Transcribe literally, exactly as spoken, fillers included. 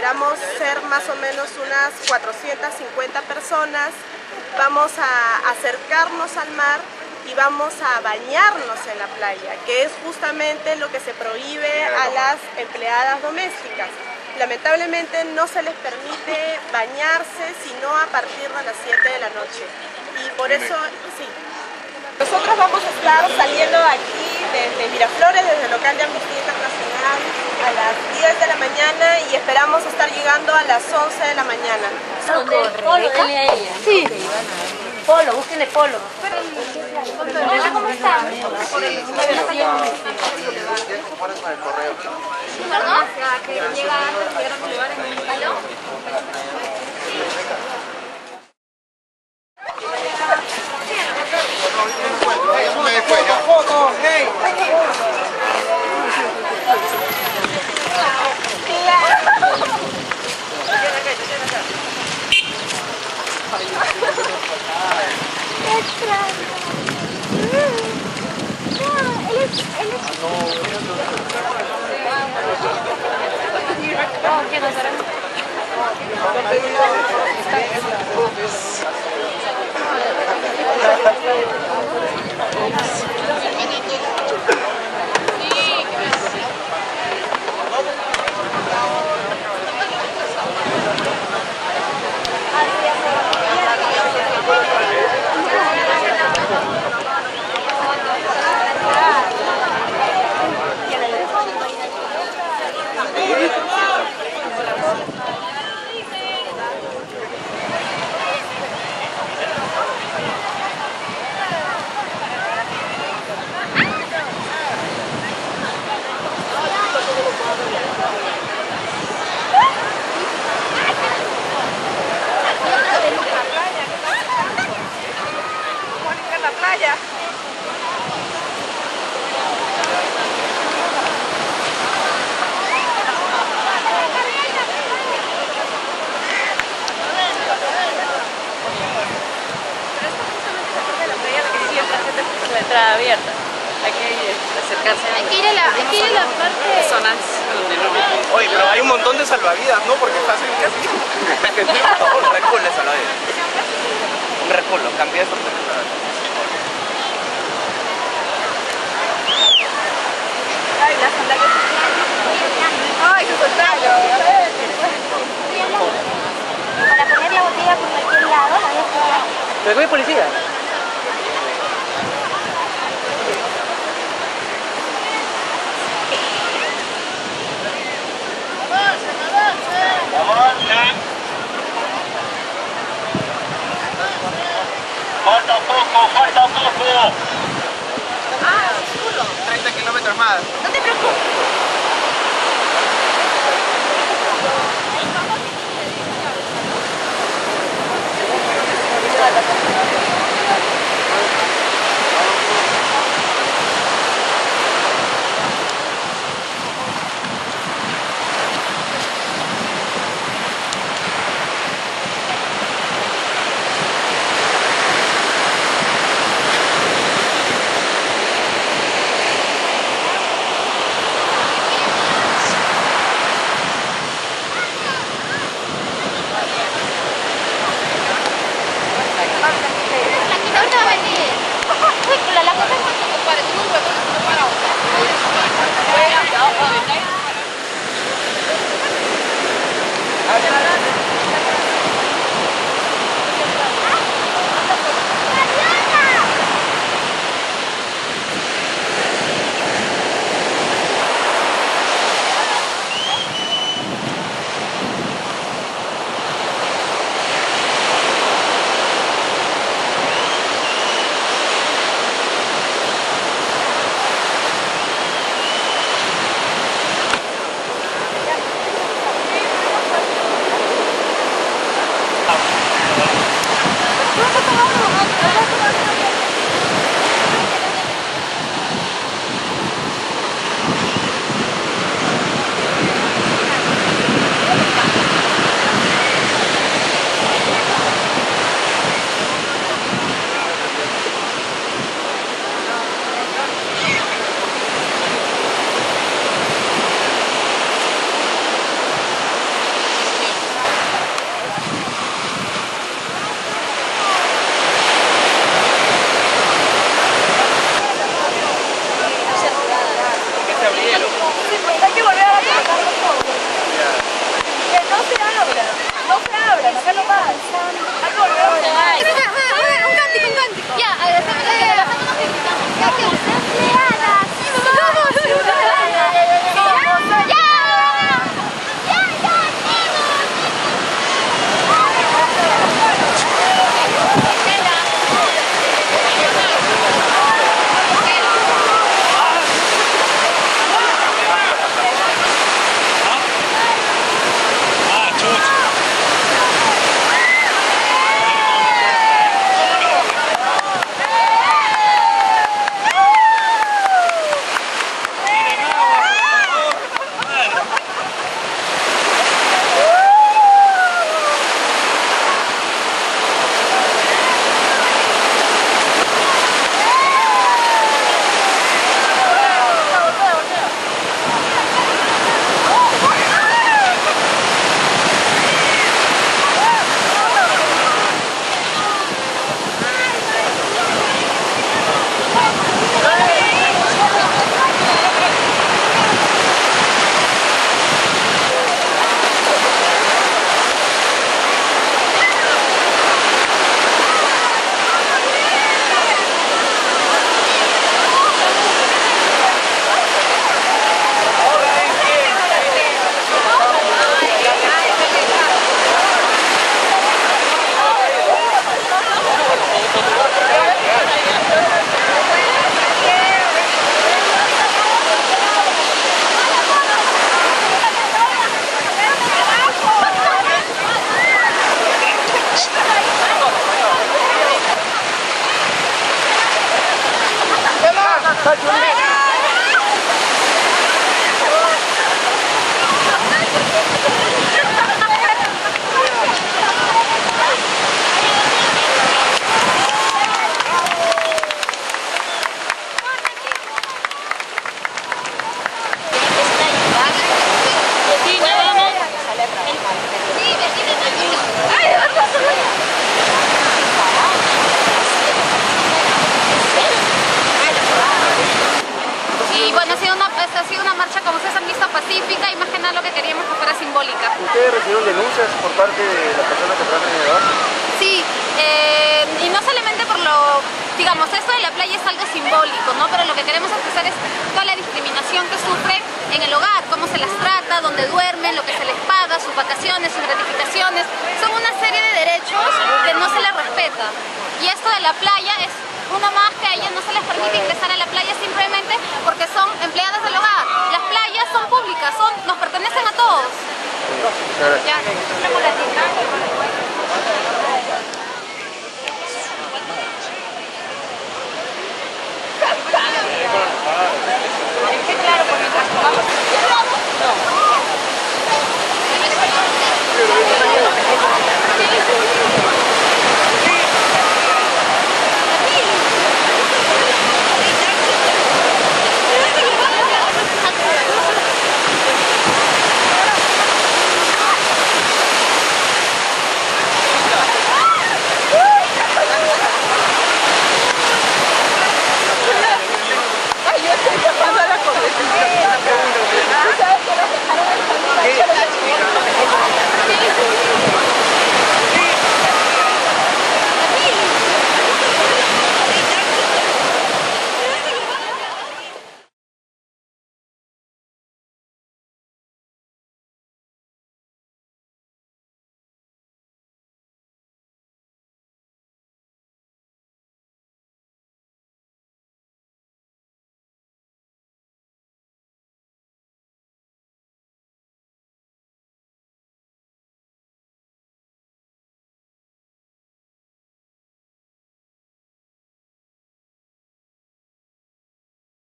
esperamos ser más o menos unas cuatrocientas cincuenta personas. Vamos a acercarnos al mar y vamos a bañarnos en la playa, que es justamente lo que se prohíbe a las empleadas domésticas. Lamentablemente no se les permite bañarse sino a partir de las siete de la noche. Y por eso, sí. Nosotros vamos a estar saliendo aquí desde Miraflores, desde el local de Amnistía Internacional, a las diez de la mañana y esperamos estar llegando a las once de la mañana. Polo, dele a ella. Sí. Polo, búsquenle Polo. Hola, ¿cómo están? Por el ¿Perdón? Que llega antes de los lugares en un salón. Entrada abierta, hay que acercarse, hay que ir a la, hay que ir a la parte de zonas donde no. Oye, pero hay un montón de salvavidas, ¿no? Porque fácil que así. Un Red Bull de salvavidas. Un Red Bull, lo cambié por Ay, las sandalias. Ay, qué contrario. para poner la botella por cualquier lado, la voy a explicar. ¿Pero qué policía? Falta poco, falta poco. Ah, seguro. treinta kilómetros más. No te preocupes. sí, pues hay que volver a trabajarlo todo. Que no se abra, no se abra, acá nomás. Hay que volver a trabajar. Un cántico, un cántico. Ya, hacemos unos gritamos. Ya, que empleadas somos ciudadanas. Somos ya. Y bueno, ha sido una, ha sido una marcha, como ustedes han visto, pacífica y más que nada lo que queríamos que fuera simbólica. ¿Ustedes recibieron denuncias por parte de las personas que trabajan en el hogar? Sí, eh, y no solamente por lo, digamos, esto de la playa es algo simbólico, ¿no? Pero lo que queremos expresar es toda la discriminación que sufren en el hogar, cómo se las trata, dónde duermen, lo que se les paga, sus vacaciones, sus gratificaciones. Son una serie de derechos que no se les respeta. Y esto de la playa es uno más que a ellos no se les permite ingresar a la playa simplemente porque son empleadas